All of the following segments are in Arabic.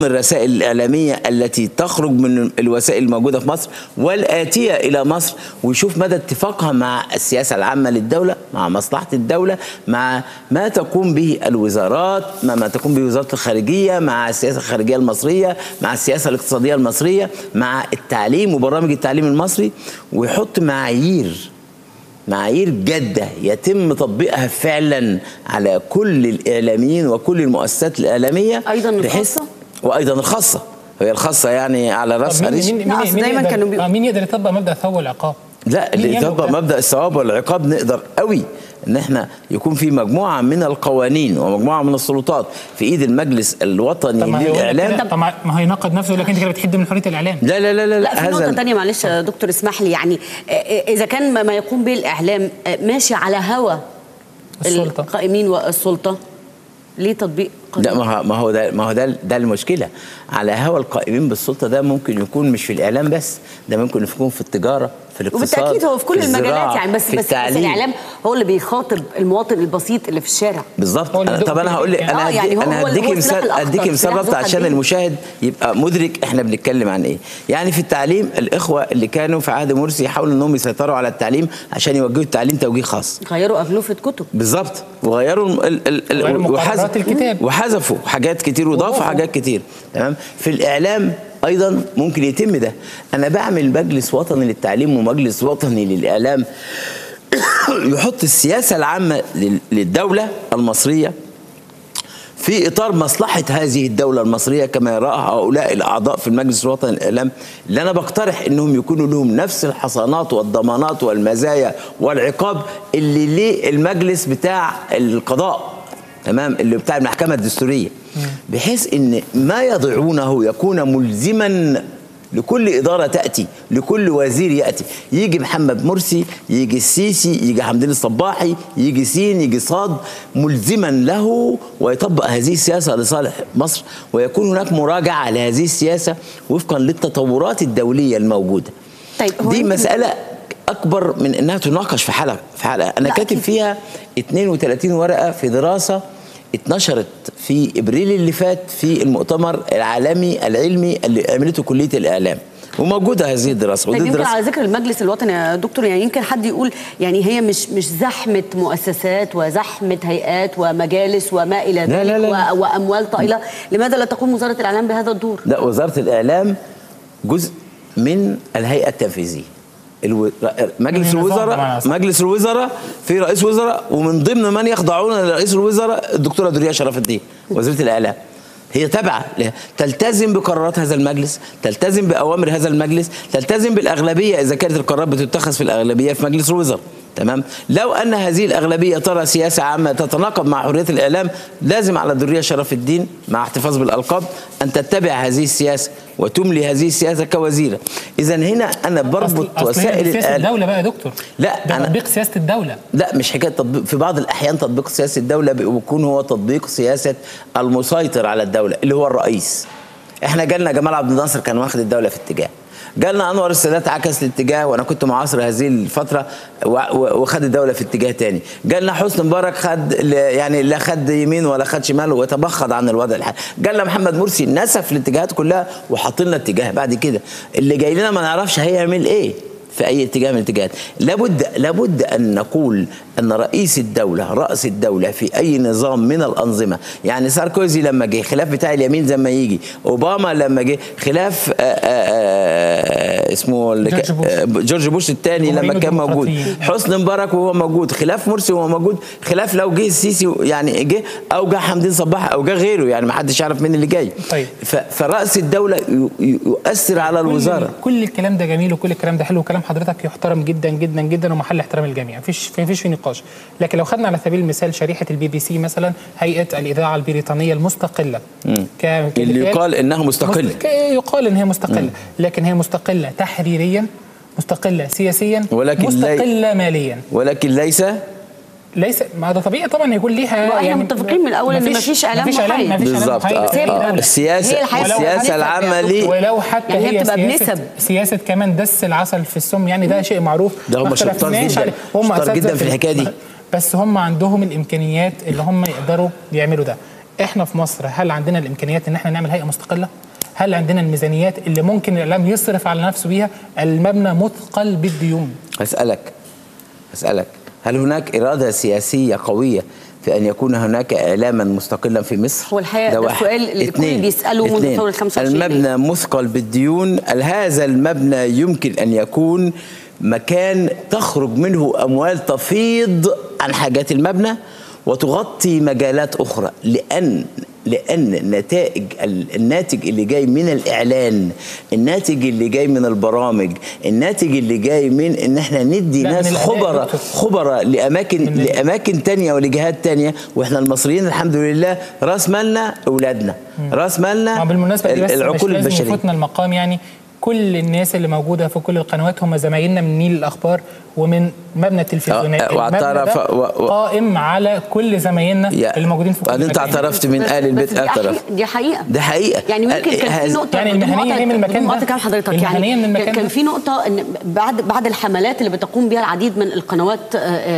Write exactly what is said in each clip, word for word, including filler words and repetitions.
الرسائل الإعلامية التي تخرج من الوسائل الموجودة في مصر والآتية إلى مصر، ويشوف مدى اتفاقها مع السياسة العامة للدولة، مع مصلحة الدولة، مع ما تقوم به الوزارات، مع ما تقوم به وزارة الخارجية، مع السياسة الخارجية المصرية، مع السياسة الاقتصادية المصرية، مع التعليم وبرامج التعليم المصري، ويحط معايير معايير جادة يتم تطبيقها فعلا على كل الإعلاميين وكل المؤسسات الإعلامية، أيضا الخاصة وايضا الخاصه. هي الخاصه يعني على راسها مين مين مين, مين, دايما كانوا بيقولوا مين يقدر يطبق مبدا الثواب والعقاب؟ لا، اللي يطبق مبدا الثواب والعقاب نقدر قوي ان احنا يكون في مجموعه من القوانين ومجموعه من السلطات في ايد المجلس الوطني للاعلام. طب ما هيناقض نفسه، لكن انت كده بتحد من حريه الاعلام. لا لا لا لا, لا في نقطه ثانيه معلش يا دكتور اسمح لي، يعني اذا كان ما يقوم به الاعلام ماشي على هوى السلطه القائمين والسلطه، ليه تطبيق قانون؟ لا، ما هو ده ما هو ده ده المشكله. على هوى القائمين بالسلطه ده ممكن يكون مش في الاعلام بس، ده ممكن يكون في التجاره، في الاقتصاد، وبالتاكيد هو في كل في المجالات يعني، بس في بس, بس الاعلام هو اللي بيخاطب المواطن البسيط اللي في الشارع. بالظبط. طب انا هقول لك، انا هدي يعني انا هديكي مثال اديكي مثال ربط عشان المشاهد يبقى مدرك احنا بنتكلم عن ايه. يعني في التعليم، الاخوه اللي كانوا في عهد مرسي يحاولوا انهم يسيطروا على التعليم عشان يوجهوا التعليم توجيه خاص، غيروا اغلفه كتب. بالظبط، وغيروا ال ال ال وحذفوا الكتاب، وحذفوا حاجات كتير وضافوا حاجات كتير. تمام. في الاعلام ايضا ممكن يتم ده. انا بعمل مجلس وطني للتعليم ومجلس وطني للاعلام يحط السياسه العامه للدوله المصريه في اطار مصلحه هذه الدوله المصريه كما يراها هؤلاء الاعضاء في المجلس الوطني للاعلام، اللي انا بقترح انهم يكونوا لهم نفس الحصانات والضمانات والمزايا والعقاب اللي ليه المجلس بتاع القضاء، تمام، اللي بتاع المحكمه الدستوريه، بحيث ان ما يضعونه يكون ملزما لكل إدارة تأتي، لكل وزير يأتي. يجي محمد مرسي، يجي السيسي، يجي حمدين الصباحي، يجي سين، يجي صاد، ملزما له ويطبق هذه السياسة لصالح مصر، ويكون هناك مراجعة لهذه السياسة وفقا للتطورات الدولية الموجودة. طيب دي مسألة أكبر من أنها تناقش في حلقة في حلقة أنا كاتب فيها اثنين وثلاثين ورقة في دراسة اتنشرت في ابريل اللي فات في المؤتمر العالمي العلمي اللي عملته كليه الاعلام، وموجوده هذه الدراسه. طيب يمكن على ذكر المجلس الوطني يا دكتور، يعني يمكن حد يقول يعني هي مش مش زحمه مؤسسات وزحمه هيئات ومجالس وما الى ذلك، لا لا لا. واموال طائله، لماذا لا تقوم وزاره الاعلام بهذا الدور؟ لا، وزاره الاعلام جزء من الهيئه التنفيذيه. الو... مجلس الوزراء مجلس الوزراء في رئيس وزراء، ومن ضمن من يخضعون لرئيس الوزراء الدكتوره دورية شرف الدين وزيره الاعلام. هي تابعه، تلتزم بقرارات هذا المجلس، تلتزم باوامر هذا المجلس، تلتزم بالاغلبيه اذا كانت القرارات بتتخذ في الاغلبيه في مجلس الوزراء. تمام. لو ان هذه الاغلبيه ترى سياسه عامه تتناقض مع حريه الاعلام، لازم على دورية شرف الدين مع احتفاظ بالالقاب ان تتبع هذه السياسه وتملي هذه السياسه كوزيره. اذا هنا انا بربط أصل وسائل الاعلام سياسه الدوله بقى يا دكتور. لا، ده تطبيق سياسه الدوله. لا، مش حكايه تطبيق. في بعض الاحيان تطبيق سياسه الدوله بيكون هو تطبيق سياسه المسيطر على الدوله اللي هو الرئيس. احنا جالنا جمال عبد الناصر كان واخد الدوله في اتجاه، جالنا انور السادات عكس الاتجاه، وانا كنت معاصر هذه الفتره وخد الدوله في اتجاه تاني، جالنا حسني مبارك خد يعني لا خد يمين ولا خد شمال وتبخض عن الوضع الحالي، جالنا محمد مرسي نسف الاتجاهات كلها وحاط لنا اتجاه بعد كده، اللي جاي لنا ما نعرفش هيعمل ايه في اي اتجاه من الاتجاهات. لابد لابد ان نقول ان رئيس الدوله راس الدوله في اي نظام من الانظمه، يعني ساركوزي لما جه خلاف بتاع اليمين زي ما يجي، اوباما لما جه خلاف آآ آآ اسمه جورج بوش, جورج بوش الثاني لما كان موجود، حسني مبارك وهو موجود، خلاف مرسي وهو موجود، خلاف لو جه السيسي يعني جه او جه حمدين صباح او جه غيره، يعني ما حدش يعرف مين اللي جاي. طيب. فراس الدوله يؤثر على الوزاره. كل الكلام ده جميل وكل الكلام ده حلو، وكلام حضرتك يحترم جدا جدا جدا ومحل احترام الجميع، مفيش مفيش في نقاش. لكن لو خدنا على سبيل المثال شريحه البي بي سي مثلا، هيئه الاذاعه البريطانيه المستقله، اللي يقال انها مستقله، مست... يقال ان هي مستقله، مم. لكن هي مستقله تحريريا، مستقله سياسيا، ولكن مستقله لي... ماليا، ولكن ليس ليس ما ده طبيعي طبعا هيكون ليها، يعني متفقين من الاول ان مفيش اعلام محايد. بالظبط. السياسه السياسه العامه ليه، ولو حتى يعني هي هي بتبقى سياسة, بنسب. سياسه كمان دس العسل في السم، يعني ده شيء معروف، ده هم شطار جدا شطار جدا في الحكايه دي، بس هم عندهم الامكانيات اللي هم يقدروا يعملوا ده. احنا في مصر هل عندنا الامكانيات ان احنا نعمل هيئه مستقله؟ هل عندنا الميزانيات اللي ممكن الاعلام يصرف على نفسه بيها؟ المبنى مثقل بالديون. اسالك اسالك هل هناك اراده سياسيه قويه في ان يكون هناك اعلاما مستقلا في مصر؟ هو الحقيقه ده السؤال اللي الكل بيساله منذ ثوره خمسة وعشرين. المبنى مثقل بالديون، هل هذا المبنى يمكن ان يكون مكان تخرج منه اموال تفيض عن حاجات المبنى وتغطي مجالات اخرى؟ لان لان نتائج الناتج اللي جاي من الاعلان، الناتج اللي جاي من البرامج، الناتج اللي جاي من ان احنا ندي ناس خبراء خبراء لاماكن لاماكن تانية ولجهات تانية، واحنا المصريين الحمد لله راس مالنا اولادنا، راس مالنا بالمناسبه دي بس العقول مش البشريه. يفوتنا المقام، يعني كل الناس اللي موجوده في كل القنوات هم زمايلنا من نيل الاخبار ومن مبنى التلفزيونات. المبنى ده و... و... قائم على كل زمايلنا اللي موجودين في كل مكان. انت اعترفت من آل البيت اعترف. دي حقيقه دي حقيقه يعني ممكن كان في نقطه يعني المهنيه من المكان ده كلام حضرتك يعني من المكان كان في نقطه ان بعد بعد الحملات اللي بتقوم بها العديد من القنوات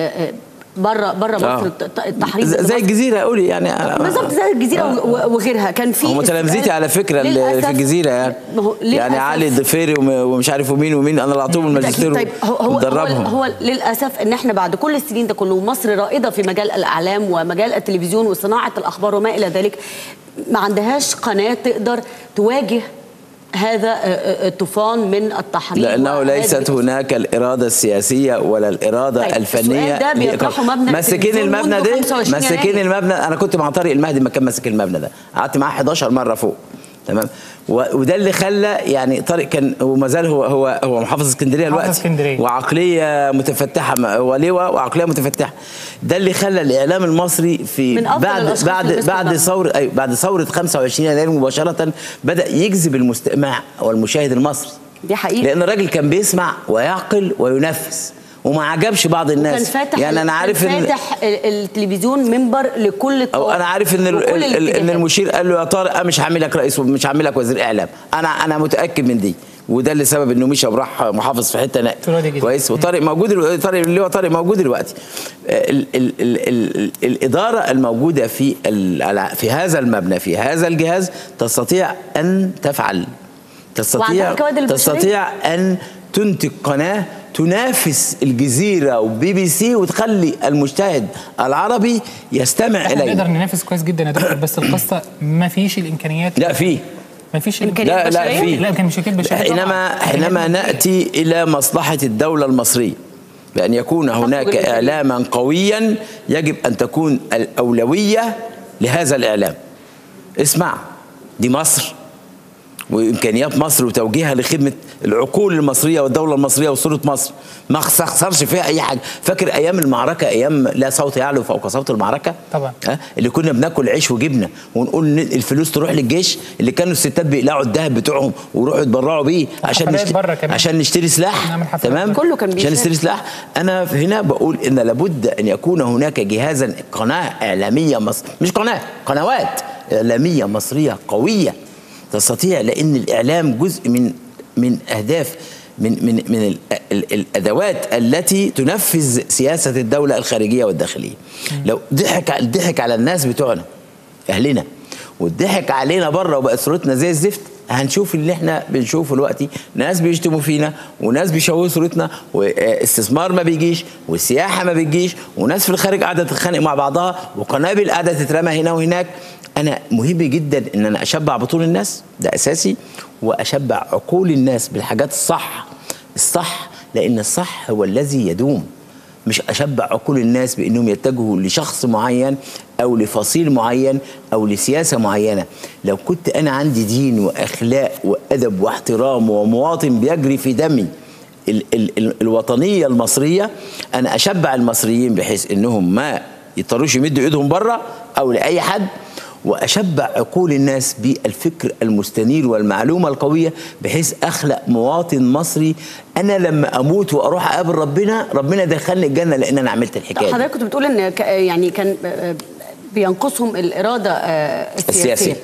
بره بره مصر التحريض زي الجزيره قولي يعني بالظبط زي الجزيره آه. وغيرها كان في هم تلامذتي على فكره في الجزيره يعني يعني علي الضفيري ومش عارف ومين ومين انا اللي اعطيهم الماجستير طيب هو هو, هو للاسف ان احنا بعد كل السنين ده كله مصر رائده في مجال الاعلام ومجال التلفزيون وصناعه الاخبار وما الى ذلك، ما عندهاش قناه تقدر تواجه هذا الطوفان من التحريض، لأنه ليست هناك الإرادة السياسية ولا الإرادة طيب الفنية. ده بيطرحوا مبنى مسكين المبنى ده مسكين المبنى. أنا كنت مع طارق المهدي ما كان ماسك المبنى ده، قعدت معاه حداشر مرة فوق، تمام. وده اللي خلى يعني طارق كان وما زال هو هو هو محافظ اسكندريه دلوقتي وعقليه متفتحه ولواء وعقليه متفتحه. ده اللي خلى الاعلام المصري في بعد بعد بعد ثوره أيوة بعد ثوره خمسة وعشرين يناير مباشره بدا يجذب المستمع والمشاهد المصري. دي حقيقه لان الراجل كان بيسمع ويعقل وينفذ وما عجبش بعض الناس. كان فاتح يعني انا عارف ان فاتح التلفزيون منبر لكل الطوائف. او انا عارف ان ان المشير قال له يا طارق مش هعمل لك رئيس مش هعمل لك وزير اعلام. انا انا متاكد من دي، وده اللي سبب انه مشى وراح محافظ في حته نائب كويس. وطارق موجود، طارق اللي هو طارق موجود دلوقتي. ال ال ال ال الاداره الموجوده في في هذا المبنى في هذا الجهاز تستطيع ان تفعل تستطيع تستطيع ان تنتج قناه تنافس الجزيره وبي بي سي وتخلي المشاهد العربي يستمع اليها. نقدر ننافس كويس جدا يا دكتور، بس القصه ما فيش الامكانيات. لا في ما فيش امكانيات لا لا في لا امكانيات بشريه. حينما حينما ناتي الى مصلحه الدوله المصريه بان يكون هناك اعلاما قويا يجب ان تكون الاولويه لهذا الاعلام. اسمع، دي مصر وامكانيات مصر وتوجيهها لخدمه العقول المصريه والدوله المصريه وصوره مصر، ما خسرش فيها اي حاجه. فاكر ايام المعركه، ايام لا صوت يعلو فوق صوت المعركه طبعا، أه؟ اللي كنا بناكل عيش وجبنه ونقول الفلوس تروح للجيش، اللي كانوا الستات بيقلعوا الذهب بتوعهم ويروحوا يتبرعوا بيه عشان نشتري عشان نشتري سلاح، تمام، كله كان عشان نشتري سلاح. انا هنا بقول ان لابد ان يكون هناك جهازا، قناه اعلاميه مصر، مش قناه، قنوات اعلاميه مصريه قويه تستطيع، لان الاعلام جزء من من اهداف من من من ال ال الادوات التي تنفذ سياسه الدوله الخارجيه والداخليه. لو ضحك ضحك على الناس بتوعنا اهلنا وضحك علينا بره وبقت صورتنا زي الزفت، هنشوف اللي احنا بنشوفه دلوقتي، ناس بيشتموا فينا وناس بيشوهوا صورتنا واستثمار ما بيجيش والسياحه ما بتجيش وناس في الخارج قاعده تتخانق مع بعضها وقنابل قاعده تترمى هنا وهناك. أنا مهم جدا إن أنا أشبع بطون الناس، ده أساسي، وأشبع عقول الناس بالحاجات الصح الصح لأن الصح هو الذي يدوم. مش أشبع عقول الناس بأنهم يتجهوا لشخص معين أو لفصيل معين أو لسياسة معينة. لو كنت أنا عندي دين وأخلاق وأدب واحترام ومواطن بيجري في دمي ال ال ال الوطنية المصرية، أنا أشبع المصريين بحيث أنهم ما يضطروش يمدوا إيدهم بره أو لأي حد، وأشبع عقول الناس بالفكر المستنير والمعلومة القوية بحيث أخلق مواطن مصري أنا لما أموت وأروح أقابل ربنا، ربنا دخلني الجنة لأن أنا عملت الحكاية. حضرتك كنت بتقول إن يعني كان بينقصهم الإرادة السياسية.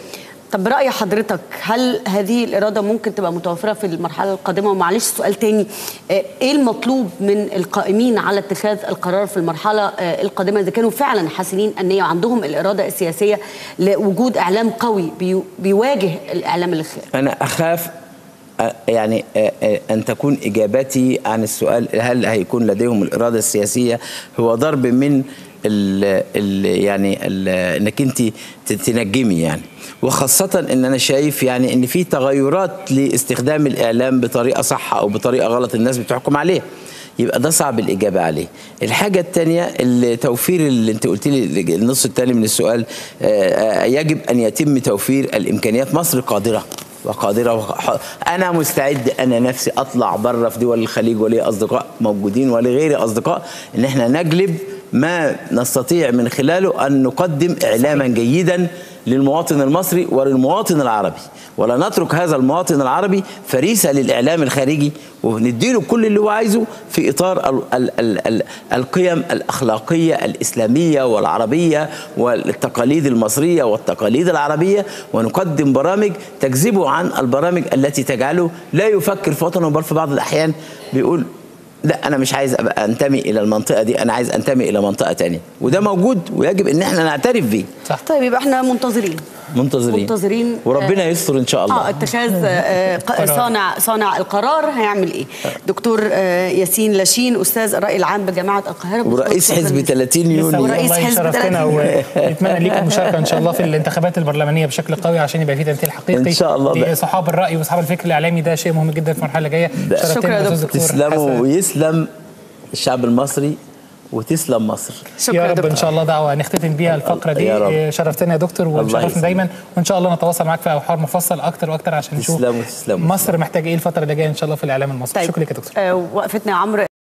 طب برأي حضرتك هل هذه الإرادة ممكن تبقى متوفرة في المرحلة القادمة؟ ومعلش سؤال تاني، إيه المطلوب من القائمين على اتخاذ القرار في المرحلة القادمة إذا كانوا فعلا حاسين أن عندهم الإرادة السياسية لوجود إعلام قوي بيواجه الإعلام الخارجي؟ أنا أخاف يعني أن تكون إجابتي عن السؤال هل هيكون لديهم الإرادة السياسية هو ضرب من ال ال يعني ال انك انت تنجمي يعني، وخاصة ان انا شايف يعني ان في تغيرات لاستخدام الاعلام بطريقة صح او بطريقة غلط الناس بتحكم عليه، يبقى ده صعب الاجابة عليه. الحاجة الثانية التوفير اللي انت قلت لي النص الثاني من السؤال، يجب ان يتم توفير الامكانيات. مصر قادرة وقادرة وح... أنا مستعد أنا نفسي أطلع بره في دول الخليج ولي أصدقاء موجودين ولغيري أصدقاء إن إحنا نجلب ما نستطيع من خلاله أن نقدم إعلاما جيدا للمواطن المصري وللمواطن العربي، ولا نترك هذا المواطن العربي فريسة للإعلام الخارجي ونديله كل اللي هو عايزه في إطار ال ال ال ال القيم الأخلاقية الإسلامية والعربية والتقاليد المصرية والتقاليد العربية، ونقدم برامج تجذبه عن البرامج التي تجعله لا يفكر في وطنه، بل في بعض الأحيان بيقول لا أنا مش عايز أبقى أنتمي إلى المنطقة دي، أنا عايز أنتمي إلى منطقة تانية، وده موجود ويجب إن احنا نعترف بيه. صح. طيب يبقى احنا منتظرين منتظرين منتظرين وربنا يستر ان شاء الله. اه اتخاذ آه صانع صانع القرار هيعمل ايه؟ دكتور آه ياسين لاشين استاذ الراي العام بجامعه القاهره ورئيس حزب ثلاثين يونيو. ورئيس حزب ثلاثين ونتمنى ليكم المشاركه ان شاء الله في الانتخابات البرلمانيه بشكل قوي عشان يبقى في تمثيل حقيقي ان شاء الله لاصحاب الراي واصحاب الفكر الاعلامي. ده شيء مهم جدا في المرحله الجايه. شكرا يا دكتور. تسلموا ويسلم الشعب المصري وتسلم مصر. يا رب ان شاء الله. دعوه نختتم بيها الفقره دي. شرفتنا يا دكتور وشرفنا دايما، وان شاء الله نتواصل معاك في حوار مفصل اكتر واكتر عشان نشوف تسلموا تسلموا مصر محتاجه ايه الفتره اللي جايه ان شاء الله في الاعلام المصري. طيب. شكرا لك يا دكتور. آه وقفتنا يا عمرو.